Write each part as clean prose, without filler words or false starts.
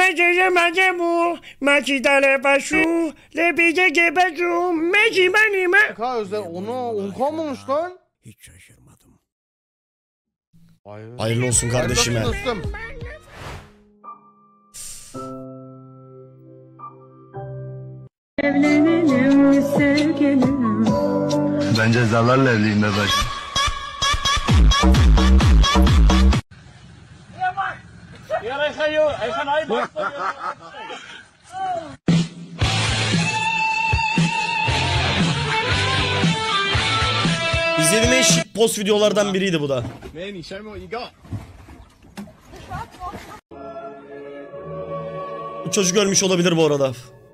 Macie macemu, maci dale başı, lebije gebecu, meci benime. Ka özel onu 10K mı olmuş lan? Hiç şaşırmadım. Hayırlı olsun kardeşime. Hayırlı olsun dostum. Evlenelim sevgilim. Bence zararla evliyim bebeğim. İzlediğim en şık post videolardan biriydi bu da. Bu çocuk ölmüş olabilir bu arada.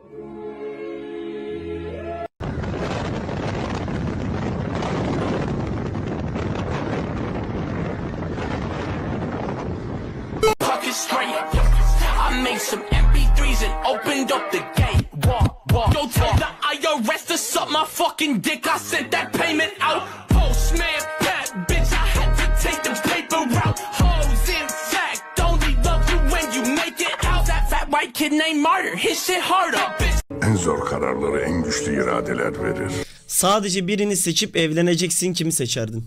I made some MP3s and opened up the gate. Walk. Go tell the IRS to suck my fucking dick. I sent that payment out. Postman, that bitch. I had to take the paper out. Hoes in fact only love you when you make it out. That fat white kid named Martyr. His shit harder. En zor kararları en güçlü iradeler verir. Sadece birini seçip evleneceksin, kimi seçerdin?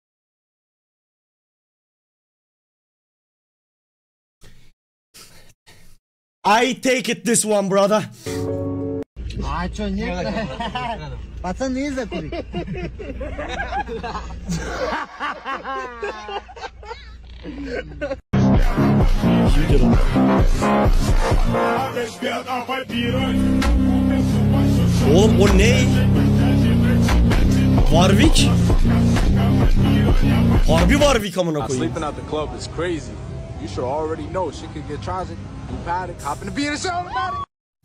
I take it this one, brother. А чё, нет? Пацаны, не закури. Oğlum o ne? Warwick? Harbi Warwick amına koyayım. Sleeping at the club is crazy. You should already know shit could get tragic. You panic, hop in the beat and show automatic.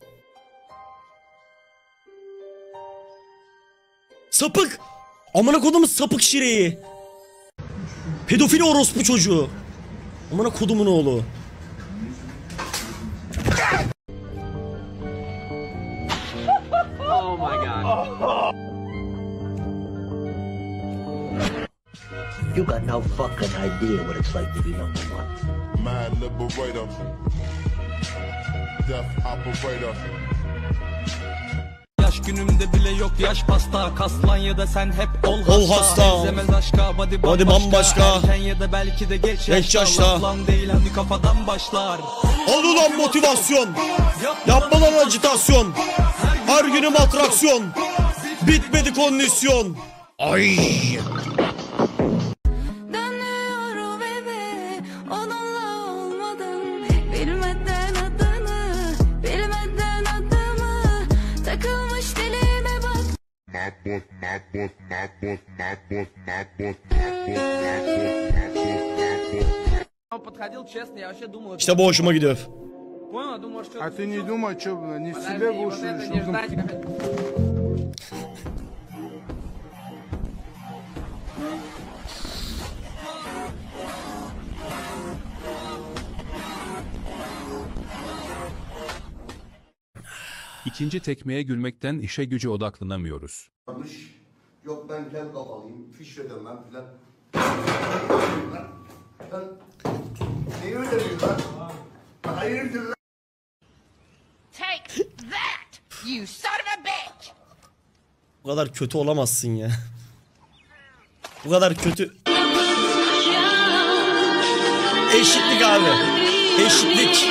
Sapık! Amına kodumun sapık şireyi. Pedofili orospu çocuğu. Amına kodumun oğlu. Oh my god. You got no fucking idea what it's like to be number one. Man liberator. Death operator. Yaş günümde bile yok yaş pasta. Kaslan ya da sen hep Ol hasta. Benzemez aşka Body bambaşka. Erken ya da belki de geç yaşta. Lan değil hadi kafadan başlar. Al ulan motivasyon. Yapma lan acitasyon. Her günüm atraksiyon. Bitmedi kondisyon. Ay. Dönüyorum eve, onunla olmadım. Bilmeden adımı, takılmış dilime bak. İşte bu hoşuma gidiyor. А ты не думай, что, не в себе будешь, что İkinci tekmeye gülmekten işe güce odaklanamıyoruz. Yok ben kel kafalıyım, fişledim ben filan. Neyi öyle diyorsun lan? Hayırdır lan? Take that, you son of a bitch! Bu kadar kötü olamazsın ya. Bu kadar kötü. Eşitlik abi. Eşitlik.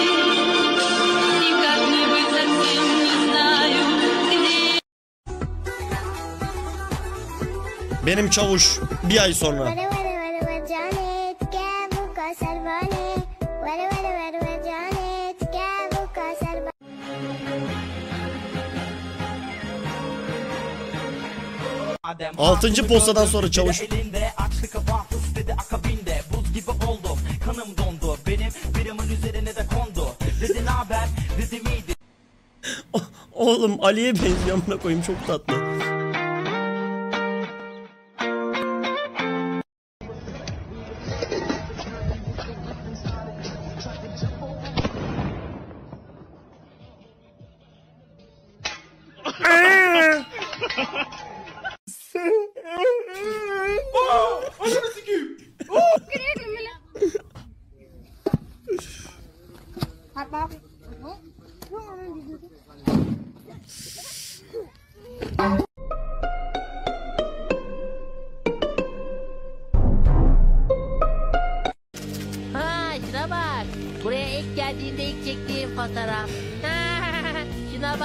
Benim çavuş bir ay sonra. Altıncı postadan sonra çavuş. Elinde açtı kafa hız dedi akabinde buz gibi oldum kanım dondu benim birimin üzerine de kondu dedi naber dedi miydi. Oğlum Ali'ye benziyor amına koyayım, çok tatlı.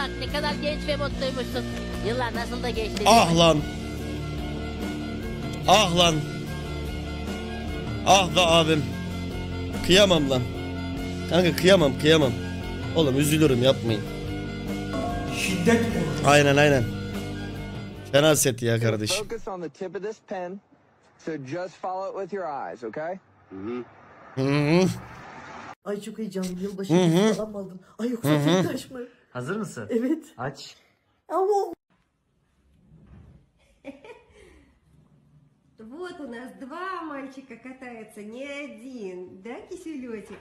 bak ne kadar genç ve mutluymuşsun. Yıllar nasıl da geçti. Ah lan. Ah lan. Ah be abim. Kıyamam lan. Kanka kıyamam. Oğlum üzülürüm, yapmayın. Şiddet mi? Aynen. Fena set ya kardeş. Focus on the tip of this pen. So just follow it with your eyes, okay? Ay çok heyecanlıyım. Yılbaşı hediyesi falan mı aldın? Ay yoksa tek mı? Hazır mısın? Evet. Aç. Ama Вот у нас два мальчика катаются, не один, да, киселетик?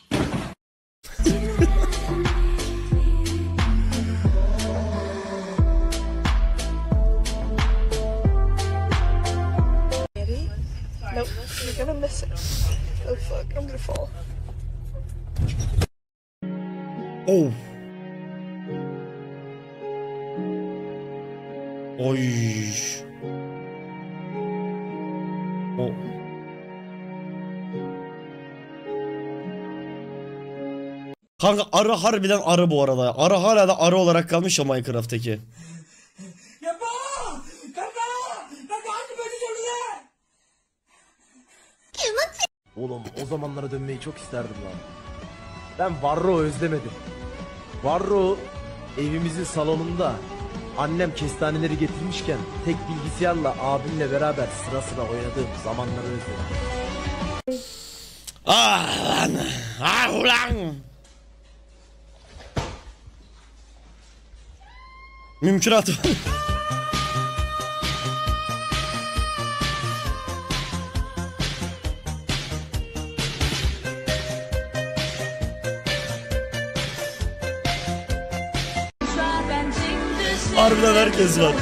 nope, you're gonna miss it. Oh fuck, I'm gonna fall. Oh. Oy. O. Kanka arı harbiden arı bu arada. Arı hala da arı olarak kalmış ya Minecraft'taki. Oğlum o zamanlara dönmeyi çok isterdim lan. Ben Varro'yu özlemedim. Varro evimizin salonunda annem kestaneleri getirmişken tek bilgisayarla abimle beraber sıra sıra oynadığım zamanları özledim. Ah lan. Ah ulan. Mümkünatı var. Harbiden herkes var.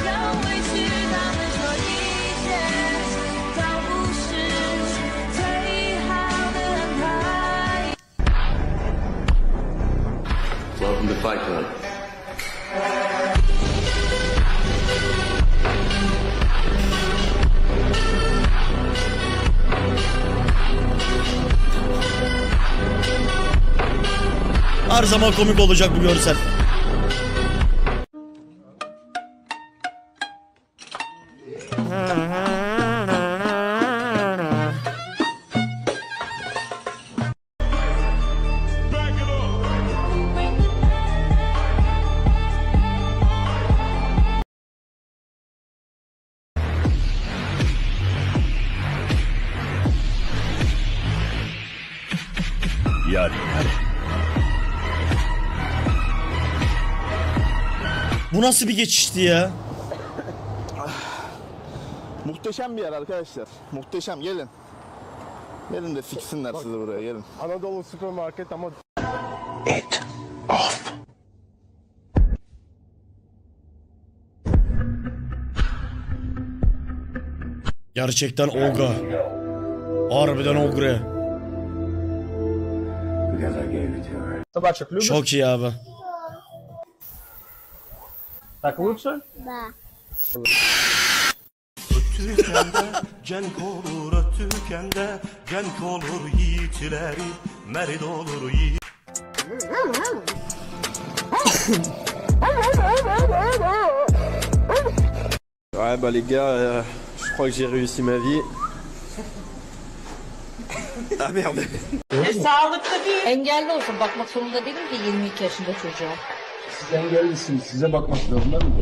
Welcome to Fight Club. Her zaman komik olacak bu görsel. Bu nasıl bir geçişti ya? Muhteşem bir yer arkadaşlar. Muhteşem, gelin. Gelin de fiksinler sizi buraya, gelin. Anadolu süpermarket ama... It off. Gerçekten Olga. Harbiden Ogre. Çok iyi abi. Так лучше? Da. Ötükende cenk olur, ötükende cenk olur yiğitleri, merid olur yiğit. Ouais bah les gars, je crois que j'ai réussi ma vie. Ah merde. Sağlıklı bir engelli olsun, bakmak zorunda değilim ki 22 yaşında çocuğa. Siz engellisiniz, size bakmak zorunda mı?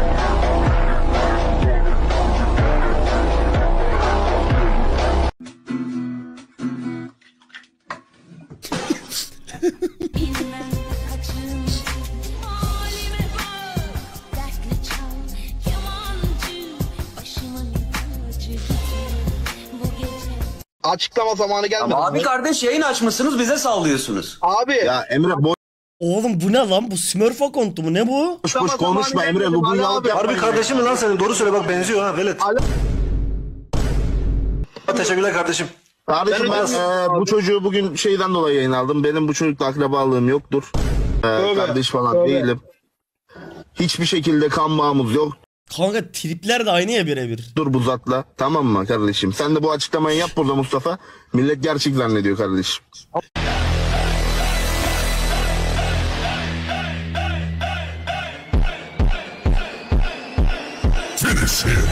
Açıklama zamanı gelmedi. Ama abi kardeş yayın açmışsınız, bize sallıyorsunuz. Abi. Ya Emre Oğlum bu ne lan? Bu Smurf akontu mu? Ne bu? boş boş konuşma Emre. Bu dünyalık yapma. Harbi kardeşim mi lan senin? Doğru söyle bak, benziyor ha velet. Teşekkürler kardeşim. Kardeşim ben bu çocuğu bugün şeyden dolayı yayın aldım. Benim bu çocukla akrabalığım yoktur. Kardeş falan değilim. Hiçbir şekilde kan bağımız yok. Kanka tripler de aynı ya birebir. Dur bu zatla. Tamam mı kardeşim? Sen de bu açıklamayı yap burada Mustafa. Millet gerçek zannediyor kardeşim. Finish him.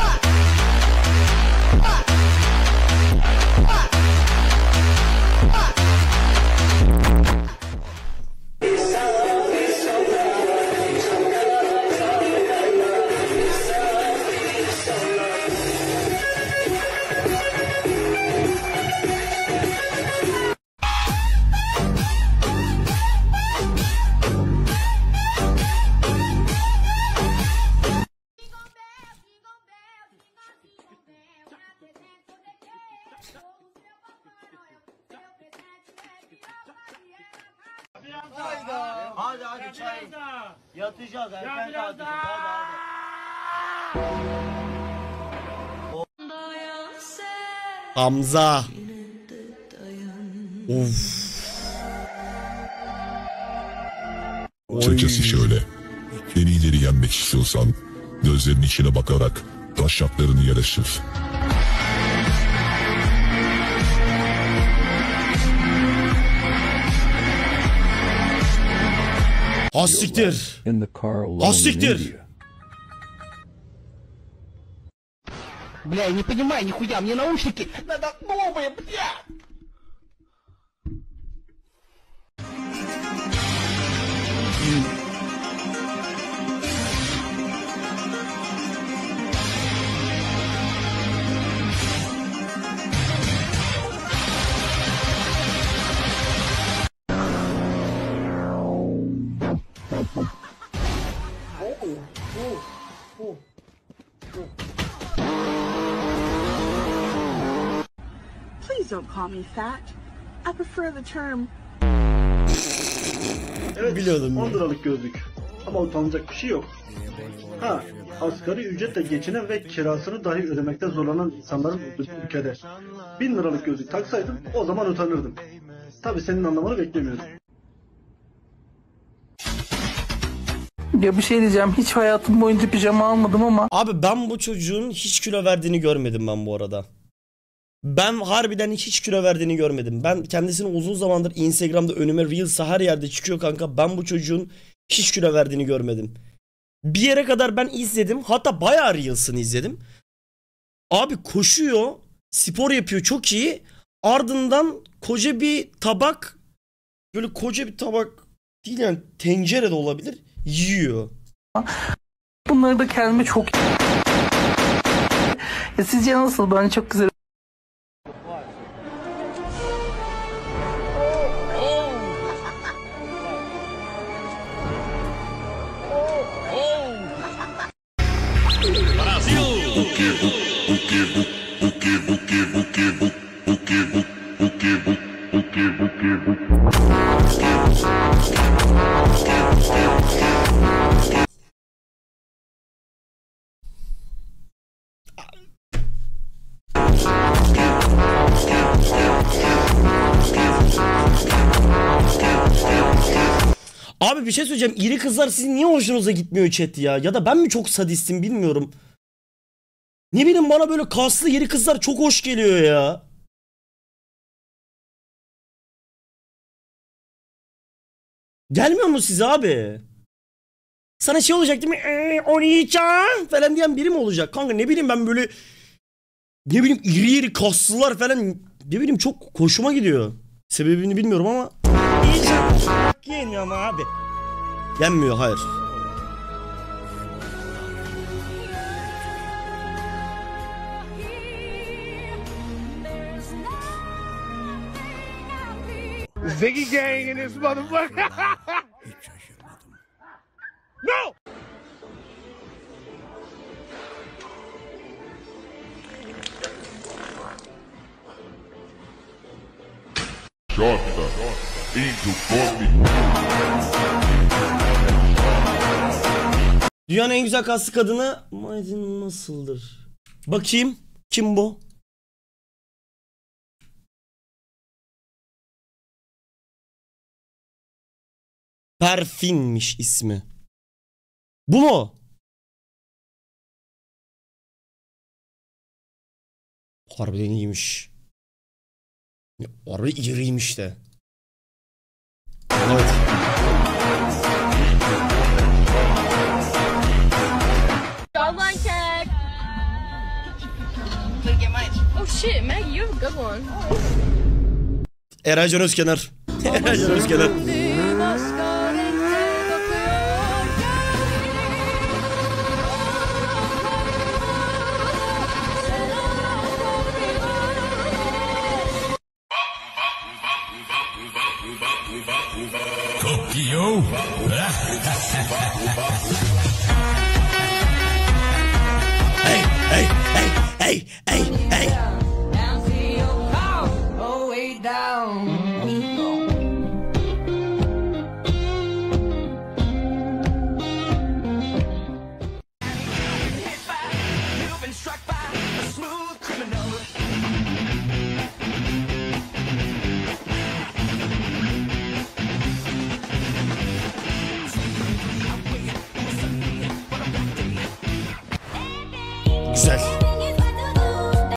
Hadi hadi çay. Yatacağız erken kalkacağız hadi. Hamza. Of. Türkçesi şöyle. En iyileri yenmek istiyorsan gözlerinin içine bakarak taşaklarını yere sür. Hassiktir. Hassiktir. Бля, я не понимаю нихуя, мне наушники надо новые, бля! Please don't call me fat. I prefer the term. Evet, biliyordum 10 liralık gözlük. Ama utanacak bir şey yok. Ha, asgari ücretle geçinen ve kirasını dahi ödemekte zorlanan insanların olduğu ülkede 1000 liralık gözlük taksaydım o zaman utanırdım. Tabii senin anlamanı beklemiyorum. Ya bir şey diyeceğim, hiç hayatım boyunca pijama almadım ama. Abi ben bu çocuğun hiç kilo verdiğini görmedim ben bu arada. Ben harbiden hiç kilo verdiğini görmedim. Ben kendisini uzun zamandır Instagram'da önüme Reels'a her yerde çıkıyor kanka. Ben bu çocuğun hiç kilo verdiğini görmedim. Bir yere kadar ben izledim. Hatta bayağı Reels'ını izledim. Abi koşuyor. Spor yapıyor çok iyi. Ardından koca bir tabak, böyle koca bir tabak değil yani, tencere de olabilir, yiyor. Bunları da kendime çok... Ya sizce nasıl? Bence çok güzel. Abi bir şey söyleyeceğim. İri kızlar sizin niye hoşunuza gitmiyor chat ya? Ya da ben mi çok sadistim bilmiyorum. Ne bileyim, bana böyle kaslı iri kızlar çok hoş geliyor ya. Gelmiyor mu size abi? Sana şey olacak değil mi? Onu yiyeceğim falan diyen biri mi olacak? Kanka ne bileyim ben böyle, ne bileyim iri iri kaslılar falan, ne bileyim çok hoşuma gidiyor. Sebebini bilmiyorum ama. Yiyeceğim. Yenmiyor ama abi. Yenmiyor, hayır. Ziggy gang in this motherfucker. No. Jota, Angel Bobby. Dünyanın en güzel kaslı kadını Maydin nasıldır? Bakayım. Kim bu? Perfin'miş ismi. Bu mu? Harbiden iyiymiş. Harbiden iriymiş de. Evet. Yalan Oh shit, Maggie, you're a good one. Eray Can Özkenar. Eray Can Özkenar. Tokyo. Hey, hey, hey, hey, hey, hey. Güzel.